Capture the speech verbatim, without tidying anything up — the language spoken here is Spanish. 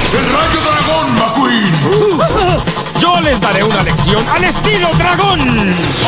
¡El rayo dragón, McQueen! Yo les daré una lección al estilo dragón.